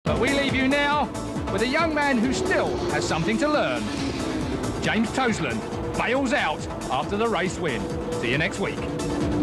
But we leave you now with a young man who still has something to learn. James Toseland bails out after the race win. See you next week.